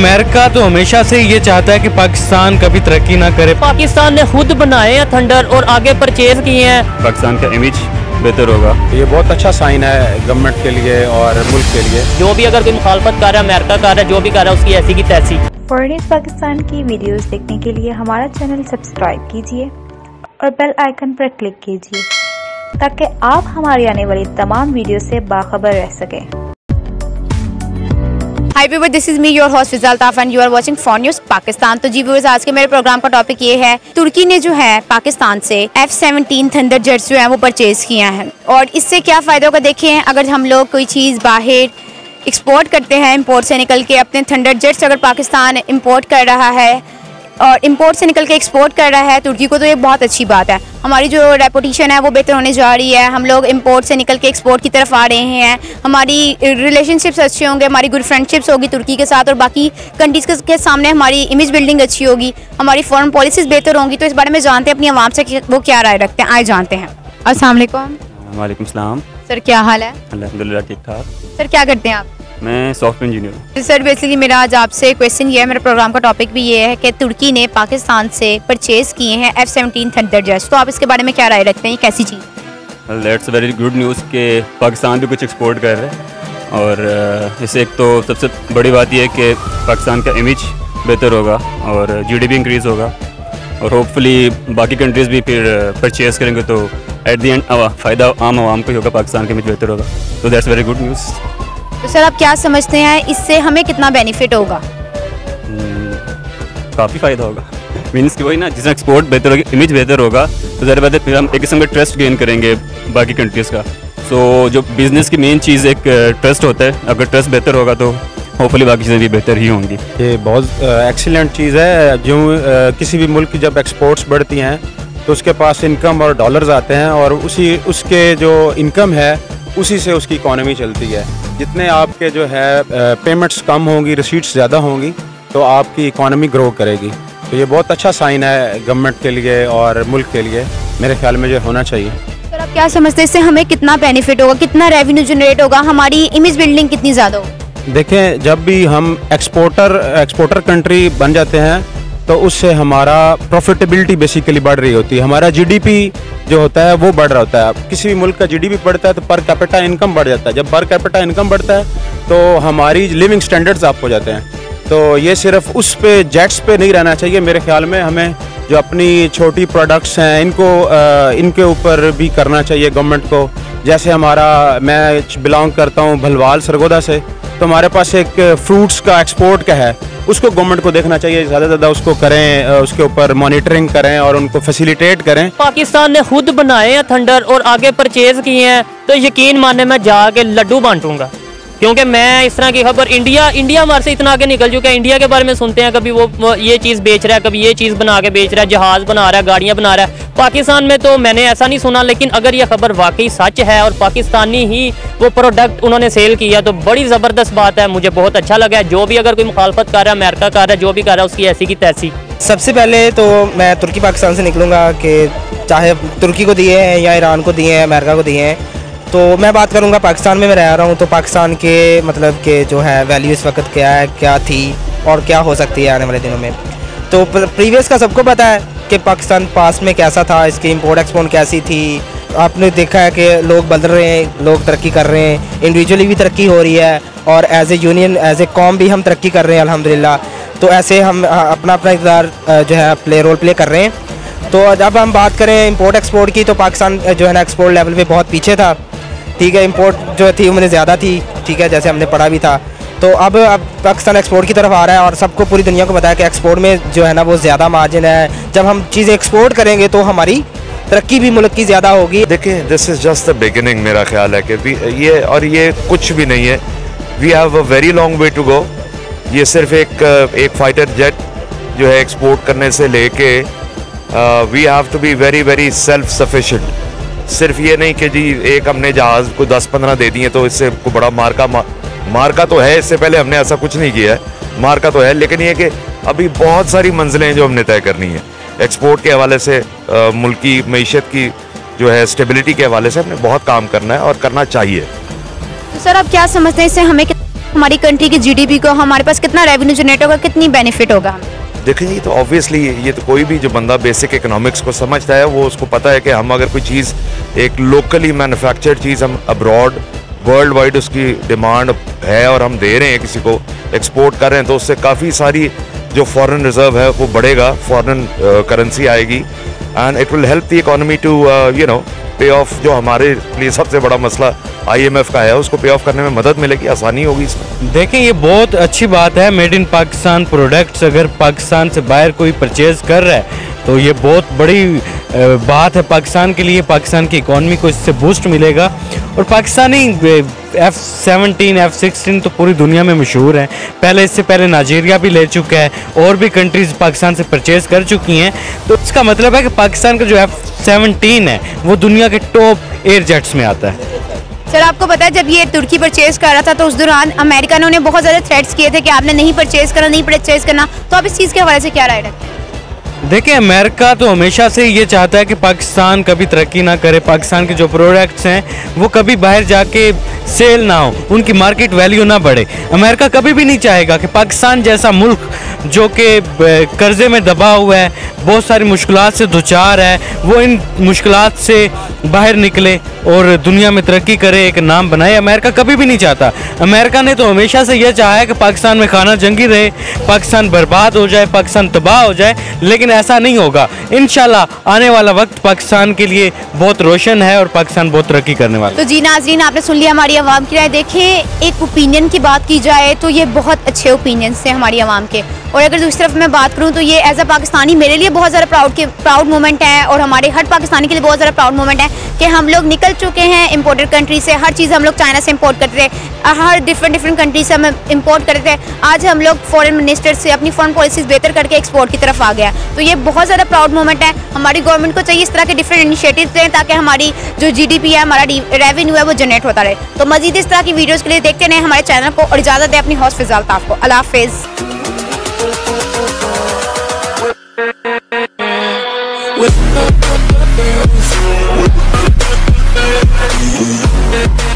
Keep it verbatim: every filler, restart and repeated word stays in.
America तो हमेशा से ये चाहता है कि पाकिस्तान कभी तरक्की ना करे। पाकिस्तान ने खुद बनाए हैं थंडर और आगे परचेज किए हैं। पाकिस्तान का इमेज बेहतर होगा। ये बहुत अच्छा साइन है गवर्नमेंट के लिए और मुल्क के लिए। जो भी अगर कोई मुखालफत कर रहा है, अमेरिका कर रहा है, जो भी कर रहा है, उसकी ऐसी की तैसी। फॉरेन न्यूज़ पाकिस्तान की वीडियोस देखने के लिए हमारा चैनल सब्सक्राइब कीजिए और बेल आइकन पर क्लिक कीजिए ताकि आप हमारी आने वाली तमाम वीडियो से बाखबर रह सकें। Hi viewer, this is me your host Fiza Taf and you are watching foreign news Pakistan. तो जी व्यूअर्स, आज के मेरे प्रोग्राम का टॉपिक ये है, तुर्की ने जो है पाकिस्तान से एफ सेवनटीन थंडर जेट्स जो है वो परचेज किया है और इससे क्या फ़ायदा होगा देखें। अगर हम लोग कोई चीज़ बाहर एक्सपोर्ट करते हैं, इंपोर्ट से निकल के अपने थंडर जेट्स अगर पाकिस्तान इंपोर्ट कर रहा है और इंपोर्ट से निकल के एक्सपोर्ट कर रहा है तुर्की को, तो ये बहुत अच्छी बात है। हमारी जो रेपुटेशन है वो बेहतर होने जा रही है। हम लोग इंपोर्ट से निकल के एक्सपोर्ट की तरफ आ रहे हैं। हमारी रिलेशनशिप्स अच्छे होंगे, हमारी गुड फ्रेंडशिप्स होगी तुर्की के साथ और बाकी कंट्रीज़ के सामने हमारी इमेज बिल्डिंग अच्छी होगी, हमारी फॉरेन पॉलिसीज़ बेहतर होंगी। तो इस बारे में जानते हैं अपनी आवाम से वो क्या राय रखते हैं, आए जानते हैं। अस्सलाम वालेकुम। वालेकुम सलाम। सर क्या हाल है? अल्हम्दुलिल्लाह ठीक ठाक। सर क्या करते हैं आप? मैं सॉफ्टवेयर इंजीनियर हूँ। सर बेसिकली मेरा आज आपसे क्वेश्चन ये है, मेरे प्रोग्राम का टॉपिक भी ये है कि तुर्की ने पाकिस्तान से परचेज किए हैं एफ सेवनटीन थंडर जेट्स। तो आप इसके बारे में क्या राय रखते हैं, कैसी चीज़? दैट्स वेरी गुड न्यूज़ कि पाकिस्तान भी कुछ एक्सपोर्ट कर रहा है और इससे एक तो सबसे बड़ी बात यह है कि पाकिस्तान का इमेज बेहतर होगा और जीडीपी इंक्रीज़ होगा और होपफुली बाकी कंट्रीज़ भी फिर परचेज़ करेंगे तो एट दी एंड फ़ायदा आम आवाम को ही होगा, पाकिस्तान का इमेज बेहतर होगा। तो दैट्स वेरी गुड न्यूज़। तो सर आप क्या समझते हैं इससे हमें कितना बेनिफिट होगा? काफ़ी फ़ायदा होगा। मीन्स कि वही ना, जिसमें एक्सपोर्ट बेहतर होगी, इमेज बेहतर होगा तो ज़रा बात है फिर हम एक किस्म का ट्रस्ट गेन करेंगे बाकी कंट्रीज़ का। सो so, जो बिज़नेस की मेन चीज़ एक ट्रस्ट होता है, अगर ट्रस्ट बेहतर होगा तो होपफुली बाकी चीज़ें भी बेहतर ही होंगी। ये बहुत एक्सीलेंट चीज़ है। जो किसी भी मुल्क की जब एक्सपोर्ट्स बढ़ती हैं तो उसके पास इनकम और डॉलर्स आते हैं और उसी उसके जो इनकम है उसी से उसकी इकॉनमी चलती है। जितने आपके जो है पेमेंट्स कम होंगी, रिसीट्स ज़्यादा होंगी तो आपकी इकॉनमी ग्रो करेगी। तो ये बहुत अच्छा साइन है गवर्नमेंट के लिए और मुल्क के लिए, मेरे ख्याल में जो होना चाहिए। सर आप क्या समझते हैं इससे हमें कितना बेनिफिट होगा, कितना रेवेन्यू जनरेट होगा, हमारी इमेज बिल्डिंग कितनी ज़्यादा होगी? देखें, जब भी हम एक्सपोर्टर एक्सपोर्टर कंट्री बन जाते हैं तो उससे हमारा प्रॉफिटेबिलिटी बेसिकली बढ़ रही होती है। हमारा जीडीपी जो होता है वो बढ़ रहा होता है। किसी भी मुल्क का जीडीपी बढ़ता है तो पर कैपिटा इनकम बढ़ जाता है। जब पर कैपिटा इनकम बढ़ता है तो हमारी लिविंग स्टैंडर्ड्स अप हो जाते हैं। तो ये सिर्फ उस पे जेट्स पे नहीं रहना चाहिए। मेरे ख्याल में हमें जो अपनी छोटी प्रोडक्ट्स हैं इनको आ, इनके ऊपर भी करना चाहिए गवर्नमेंट को। जैसे हमारा, मैं बिलोंग करता हूँ भलवाल सरगोदा से, तो हमारे पास एक फ्रूट्स का एक्सपोर्ट का है, उसको गवर्नमेंट को देखना चाहिए, ज़्यादा से ज़्यादा उसको करें, उसके ऊपर मॉनिटरिंग करें और उनको फैसिलिटेट करें। पाकिस्तान ने खुद बनाए हैं थंडर और आगे परचेज किए हैं तो यकीन माने मैं जाके लड्डू बांटूंगा, क्योंकि मैं इस तरह की खबर इंडिया इंडिया हमारे से इतना आगे निकल चुका है। इंडिया के बारे में सुनते हैं, कभी वो, वो ये चीज़ बेच रहा है, कभी ये चीज़ बना के बेच रहा है, जहाज़ बना रहा है, गाड़ियाँ बना रहा है। पाकिस्तान में तो मैंने ऐसा नहीं सुना, लेकिन अगर ये खबर वाकई सच है और पाकिस्तानी ही वो प्रोडक्ट उन्होंने सेल किया तो बड़ी ज़बरदस्त बात है, मुझे बहुत अच्छा लगा है। जो भी अगर कोई मुखालफत कर रहा है, अमेरिका कर रहा है, जो भी कर रहा है, उसकी ऐसी की तैसी। सबसे पहले तो मैं तुर्की पाकिस्तान से निकलूँगा कि चाहे तुर्की को दिए हैं या ईरान को दिए हैं, अमेरिका को दिए हैं, तो मैं बात करूंगा पाकिस्तान में मैं रह रहा हूं तो पाकिस्तान के मतलब के जो है वैल्यू इस वक्त क्या है, क्या थी और क्या हो सकती है आने वाले दिनों में। तो प्रीवियस का सबको पता है कि पाकिस्तान पास में कैसा था, इसकी इंपोर्ट एक्सपोर्ट कैसी थी। आपने देखा है कि लोग बदल रहे हैं, लोग तरक्की कर रहे हैं, इंडिविजुअली भी तरक्की हो रही है और as a union, as a कौम भी हम तरक्की कर रहे हैं अल्हम्दुलिल्लाह। तो ऐसे हम अपना अपना इक़्तिदार जो है प्ले रोल प्ले कर रहे हैं। तो जब हम बात करें इंपोर्ट एक्सपोर्ट की तो पाकिस्तान जो है ना एक्सपोर्ट लेवल पे बहुत पीछे था, ठीक है। इंपोर्ट जो थी उन्हें ज़्यादा थी, ठीक है, जैसे हमने पढ़ा भी था। तो अब अब पाकिस्तान एक्सपोर्ट की तरफ आ रहा है और सबको पूरी दुनिया को बताया कि एक्सपोर्ट में जो है ना वो ज़्यादा मार्जिन है। जब हम चीज़ें एक्सपोर्ट करेंगे तो हमारी तरक्की भी मुल्क की ज़्यादा होगी। देखिए, this is just the beginning. मेरा ख्याल है कि ये और ये कुछ भी नहीं है। We have a very long way to go. ये सिर्फ एक एक फाइटर जेट जो है एक्सपोर्ट करने से लेके we have to be very very self sufficient. सिर्फ ये नहीं कि जी एक हमने जहाज़ को दस पंद्रह दे दिए तो इससे को बड़ा मार्का मा, मार्का तो है। इससे पहले हमने ऐसा कुछ नहीं किया है, मार्का तो है, लेकिन ये कि अभी बहुत सारी मंजिलें जो हमने तय करनी है एक्सपोर्ट के हवाले से, आ, मुल्क की मईशत की जो है स्टेबिलिटी के हवाले से हमने बहुत काम करना है और करना चाहिए। तो सर आप क्या समझते हैं इससे हमें हमारी कंट्री की जीडीपी को, हमारे पास कितना रेवेन्यू जनरेट होगा, कितनी बेनिफिट होगा? देखें, ये तो ऑब्वियसली ये तो कोई भी जो बंदा बेसिक इकोनॉमिक्स को समझता है वो उसको पता है कि हम अगर कोई चीज़ एक लोकली मैन्युफैक्चर्ड चीज़ हम अब्रॉड वर्ल्ड वाइड उसकी डिमांड है और हम दे रहे हैं, किसी को एक्सपोर्ट कर रहे हैं, तो उससे काफ़ी सारी जो फॉरेन रिजर्व है वो बढ़ेगा, फॉरेन करेंसी आएगी and it will help the economy to you know pay off. जो हमारे लिए सबसे बड़ा मसला आईएमएफ का है उसको पे ऑफ करने में मदद मिलेगी, आसानी होगी इसमें। देखें, ये बहुत अच्छी बात है, मेड इन पाकिस्तान प्रोडक्ट्स अगर पाकिस्तान से बाहर कोई परचेज कर रहा है तो ये बहुत बड़ी बात है पाकिस्तान के लिए। पाकिस्तान की इकॉनमी को इससे बूस्ट मिलेगा और Pakistani F seventeen F sixteen तो पूरी दुनिया में मशहूर है। पहले इससे पहले नाइजीरिया भी ले चुका है और भी कंट्रीज़ पाकिस्तान से परचेज़ कर चुकी हैं। तो इसका मतलब है कि पाकिस्तान का जो एफ सेवनटीन है वो दुनिया के टॉप एयर जेट्स में आता है। सर, आपको पता है जब ये तुर्की परचेज कर रहा था तो उस दौरान अमेरिका ने उन्हें बहुत ज़्यादा थ्रेट्स किए थे कि आपने नहीं परचेज करना, नहीं परचेज करना, तो आप इस चीज़ के हवाले से क्या राय रखते हैं? देखिए, अमेरिका तो हमेशा से ये चाहता है कि पाकिस्तान कभी तरक्की ना करे, पाकिस्तान के जो प्रोडक्ट्स हैं वो कभी बाहर जाके सेल ना हो, उनकी मार्केट वैल्यू ना बढ़े। अमेरिका कभी भी नहीं चाहेगा कि पाकिस्तान जैसा मुल्क जो कि कर्जे में दबा हुआ है, बहुत सारी मुश्किलात से दुचार है, वो इन मुश्किलात से बाहर निकले और दुनिया में तरक्की करे, एक नाम बनाए। अमेरिका कभी भी नहीं चाहता। अमेरिका ने तो हमेशा से यह चाहा है कि पाकिस्तान में खाना जंगी रहे, पाकिस्तान बर्बाद हो जाए, पाकिस्तान तबाह हो जाए, लेकिन ऐसा नहीं होगा। इंशाल्लाह आने वाला वक्त पाकिस्तान के लिए बहुत रोशन है और पाकिस्तान बहुत तरक्की करने वाला है। तो जी नाज़रीन, आपने सुन लिया हमारी आवाम की राय। देखें, एक ओपिनियन की बात की जाए तो ये बहुत अच्छे ओपिनियंस हैं हमारी आवाम के, और अगर दूसरी तरफ मैं बात करूँ तो ये एज अ पाकिस्तानी मेरे लिए बहुत ज़्यादा प्राउड के प्राउड मोमेंट है और हमारे हर पाकिस्तानी के लिए बहुत ज़्यादा प्राउड मोमेंट है कि हम लोग निकल चुके हैं इम्पोर्टेड कंट्री से। हर चीज़ हम लोग चाइना से इम्पोर्ट करते थे, हर डिफरेंट डिफरेंट कंट्री से हम इम्पोर्ट करते थे। आज हम लोग फॉरेन मिनिस्टर से अपनी फॉरेन पॉलिसीज़ बेहतर करके एक्सपोर्ट की तरफ आ गया। तो ये बहुत ज़्यादा प्राउड मोमेंट है। हमारी गवर्नमेंट को चाहिए इस तरह के डिफरेंट इनिशिएटिव्स दें ताकि हमारी जो जीडीपी है, हमारा रेवेन्यू है, वो जनरेट होता रहे। तो मजीद इस तरह की वीडियोज़ के लिए देखते रहें हमारे चैनल को और इजाज़त दें अपनी हौस फिज़ा अल्ताफ़ को। अल्लाह हाफ़िज़।